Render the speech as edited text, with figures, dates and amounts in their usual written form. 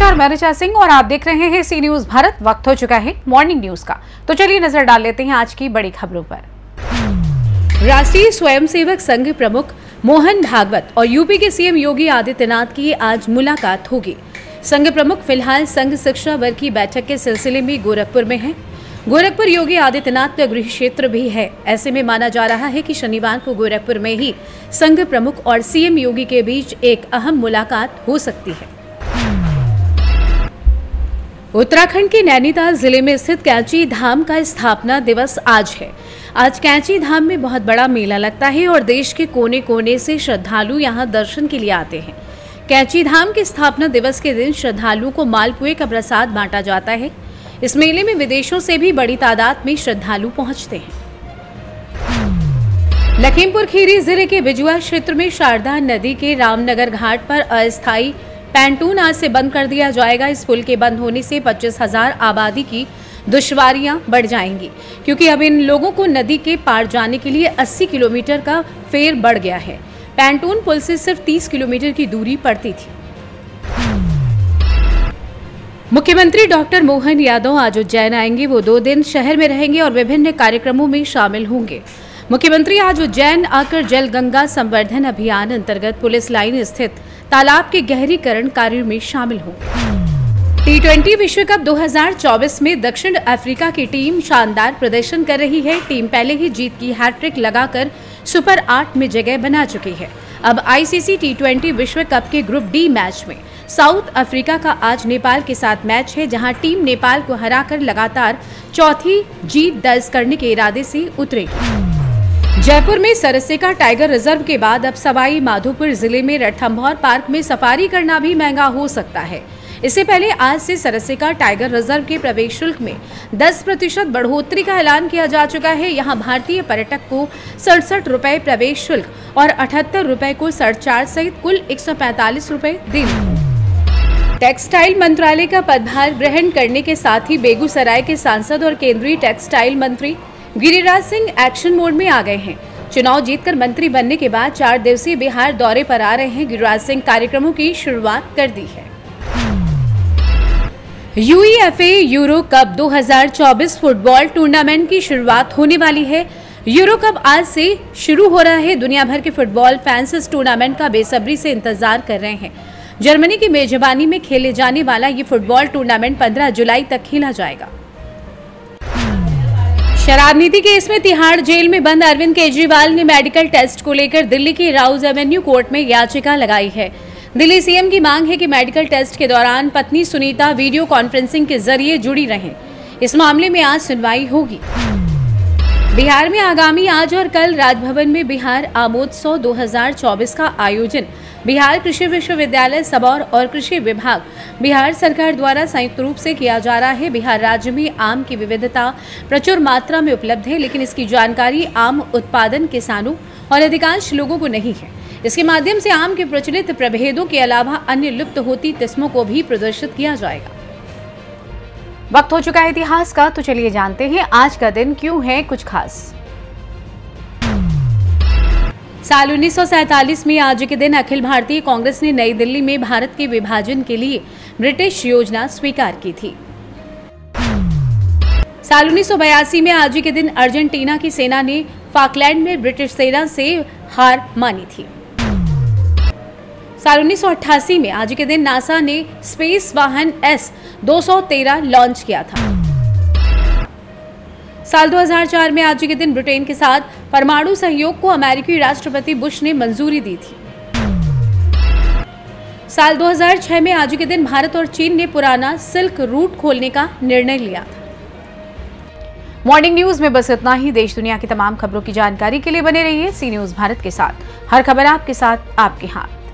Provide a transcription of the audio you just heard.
नमस्कार, मैं ऋचा सिंह और आप देख रहे हैं सी न्यूज भारत। वक्त हो चुका है मॉर्निंग न्यूज का, तो चलिए नजर डाल लेते हैं आज की बड़ी खबरों पर। राष्ट्रीय स्वयंसेवक संघ प्रमुख मोहन भागवत और यूपी के सीएम योगी आदित्यनाथ की आज मुलाकात होगी। संघ प्रमुख फिलहाल संघ शिक्षा वर्ग की बैठक के सिलसिले में गोरखपुर में हैं। गोरखपुर योगी आदित्यनाथ का गृह क्षेत्र भी है। ऐसे में माना जा रहा है कि शनिवार को गोरखपुर में ही संघ प्रमुख और सीएम योगी के बीच एक अहम मुलाकात हो सकती है। उत्तराखंड के नैनीताल जिले में स्थित कैंची धाम का स्थापना दिवस आज है। आज कैंची धाम में बहुत बड़ा मेला लगता है और देश के कोने कोने से श्रद्धालु यहां दर्शन के लिए आते हैं। कैंची धाम के स्थापना दिवस के दिन श्रद्धालुओं को मालपुए का प्रसाद बांटा जाता है। इस मेले में विदेशों से भी बड़ी तादाद में श्रद्धालु पहुंचते हैं। लखीमपुर खीरी जिले के बिजुआ क्षेत्र में शारदा नदी के रामनगर घाट पर अस्थायी पैंटून आज से बंद कर दिया जाएगा। इस पुल के बंद होने से 25,000 आबादी की दुश्वारियां बढ़ जाएंगी, क्योंकि अब इन लोगों को नदी के पार जाने के लिए 80 किलोमीटर का फेर बढ़ गया है। पैंटून पुल से सिर्फ 30 किलोमीटर की दूरी पड़ती थी। मुख्यमंत्री डॉक्टर मोहन यादव आज उज्जैन आएंगे। वो 2 दिन शहर में रहेंगे और विभिन्न कार्यक्रमों में शामिल होंगे। मुख्यमंत्री आज उज्जैन आकर जल गंगा संवर्धन अभियान अंतर्गत पुलिस लाइन स्थित तालाब के गहरीकरण कार्य में शामिल होंगे। T20 विश्व कप 2024 में दक्षिण अफ्रीका की टीम शानदार प्रदर्शन कर रही है। टीम पहले ही जीत की हैट्रिक लगाकर सुपर 8 में जगह बना चुकी है। अब ICC T20 विश्व कप के ग्रुप डी मैच में साउथ अफ्रीका का आज नेपाल के साथ मैच है, जहां टीम नेपाल को हराकर लगातार चौथी जीत दर्ज करने के इरादे से उतरेगी। जयपुर में सरसेका टाइगर रिजर्व के बाद अब सवाई माधोपुर जिले में रणथंभौर पार्क में सफारी करना भी महंगा हो सकता है। इससे पहले आज से सरसेका टाइगर रिजर्व के प्रवेश शुल्क में 10% बढ़ोतरी का ऐलान किया जा चुका है। यहां भारतीय पर्यटक को 67 रुपए प्रवेश शुल्क और 78 रुपए को सरचार्ज सहित कुल 145 रुपए देने। टेक्सटाइल मंत्रालय का पदभार ग्रहण करने के साथ ही बेगूसराय के सांसद और केंद्रीय टेक्सटाइल मंत्री गिरिराज सिंह एक्शन मोड में आ गए हैं। चुनाव जीतकर मंत्री बनने के बाद 4 दिवसीय बिहार दौरे पर आ रहे हैं गिरिराज सिंह। कार्यक्रमों की शुरुआत कर दी है। UEFA Euro cup 2024 football tournament की शुरुआत होने वाली है। यूरो कप आज से शुरू हो रहा है। दुनिया भर के फुटबॉल फैंस इस टूर्नामेंट का बेसब्री से इंतजार कर रहे हैं। जर्मनी की मेजबानी में खेले जाने वाला ये फुटबॉल टूर्नामेंट 15 जुलाई तक खेला जाएगा। शराब नीति केस में तिहाड़ जेल में बंद अरविंद केजरीवाल ने मेडिकल टेस्ट को लेकर दिल्ली के राउज एवेन्यू कोर्ट में याचिका लगाई है। दिल्ली सीएम की मांग है कि मेडिकल टेस्ट के दौरान पत्नी सुनीता वीडियो कॉन्फ्रेंसिंग के जरिए जुड़ी रहें। इस मामले में आज सुनवाई होगी। बिहार में आगामी आज और कल राजभवन में बिहार आमोत्सव 2024 का आयोजन बिहार कृषि विश्वविद्यालय सबौर और कृषि विभाग बिहार सरकार द्वारा संयुक्त रूप से किया जा रहा है। बिहार राज्य में आम की विविधता प्रचुर मात्रा में उपलब्ध है, लेकिन इसकी जानकारी आम उत्पादन किसानों और अधिकांश लोगों को नहीं है। इसके माध्यम से आम के प्रचलित प्रभेदों के अलावा अन्य लुप्त होती किस्मों को भी प्रदर्शित किया जाएगा। वक्त हो चुका है इतिहास का, तो चलिए जानते हैं आज का दिन क्यों है कुछ खास। साल 1947 में आज के दिन अखिल भारतीय कांग्रेस ने नई दिल्ली में भारत के विभाजन के लिए ब्रिटिश योजना स्वीकार की थी। साल 1982 में आज के दिन अर्जेंटीना की सेना ने फाकलैंड में ब्रिटिश सेना से हार मानी थी। साल 1988 में आज के दिन नासा ने स्पेस वाहन S-213 लॉन्च किया था। साल 2004 में आज के दिन ब्रिटेन के साथ परमाणु सहयोग को अमेरिकी राष्ट्रपति बुश ने मंजूरी दी थी। साल 2006 में आज के दिन भारत और चीन ने पुराना सिल्क रूट खोलने का निर्णय लिया था। मॉर्निंग न्यूज में बस इतना ही। देश दुनिया की तमाम खबरों की जानकारी के लिए बने रहिए सी न्यूज भारत के साथ। हर खबर आपके साथ, आपके हाथ।